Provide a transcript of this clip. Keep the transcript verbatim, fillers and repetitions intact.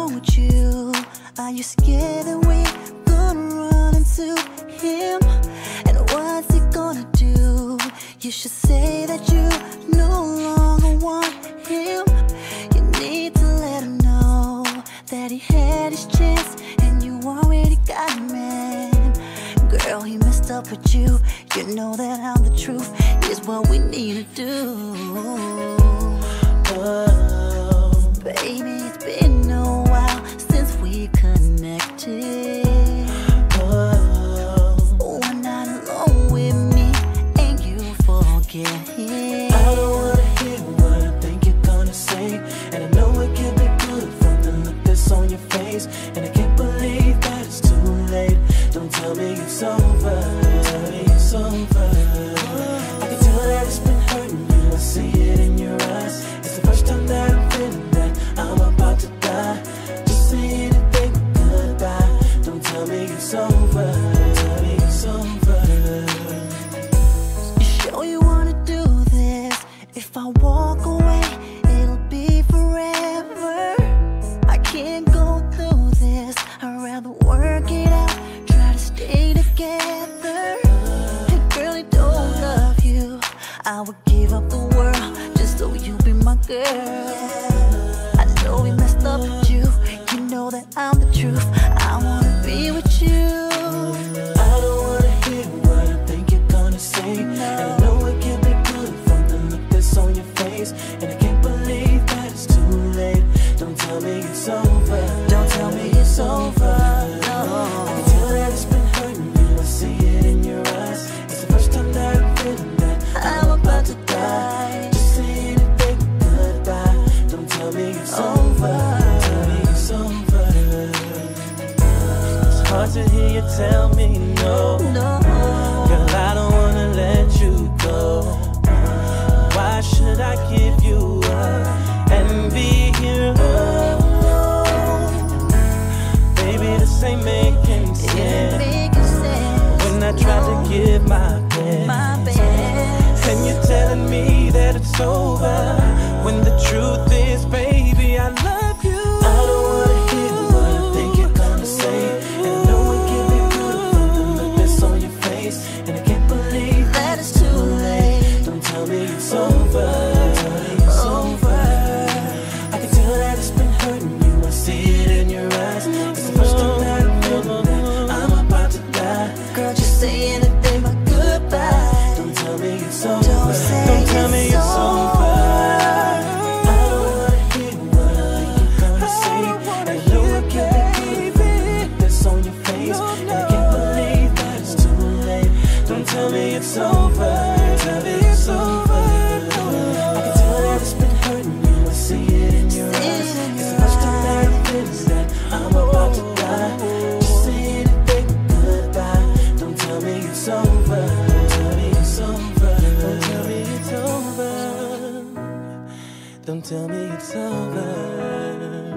wrong with you? Are you scared that we're gonna run into him? And what's he gonna do? You should say that you no longer want him. You need to let him know that he had his chance and you already got a man. Girl, he messed up with you. You know that I'm the truth is what we need to do. Oh, baby, it's been a while since we connected. Oh, one night alone with me and you forget him. I don't wanna hear what I think you're gonna say, and I know it can be good from the look that's on your face. And I can't believe that it's too late. Don't tell me it's over, tell me it's over. I can tell that it's been hurting you, I see it in your eyes. It's the first time that I'm feeling that I'm about to die. Just say anything but goodbye. Don't tell me it's over, tell me it's over. You sure you wanna do this? If I walk away, it'll be forever. I can't go through this, I'd rather work it out, try to stay together. And girl, I don't love you, I would give up the world just so you be my girl. I know we messed up with you, you know that I'm the truth. I wanna be with you. I don't wanna hear what I think you're gonna say, and I know it can be good from the look that's on your face. And I can't believe that it's too late. Don't tell me it's over, Don't tell me it's over, no. I can tell that it's been hurting you, I see it in your eyes. It's the first time that I'm feeling that I'm about to die. Just say anything but goodbye. Don't tell me it's over, tell me it's over. It's hard to hear you tell me no, No, girl, I don't wanna let you go. Why should I give you up and be here alone? Baby, this ain't making it sense. making sense. When I try to give my best, My best. and you're telling me that it's over, when the truth is, baby, I love you. I don't wanna hear what I think you're gonna say, and I know it can be good from the look that's on your face. And I can't believe That it's too late. don't tell me it's over, tell me it's over. I can tell that it's been hurting you, I see it in your eyes. It's the first time that I'm feeling that I'm about to die. Girl, just say anything but goodbye. Don't tell me it's over, Don't say don't tell me it's it's over. I don't wanna hear what I think you're gonna say, and I know it can be good from the look that's on your face. And I can't believe that it's too late. Don't tell me it's over, tell me it's over. I can tell that it's been hurting you, I see it in your eyes. It's the first time that I'm feeling that I'm about to die. Just say anything but goodbye. Don't tell me it's over, tell me it's over. Don't tell me it's over. Don't tell me it's over.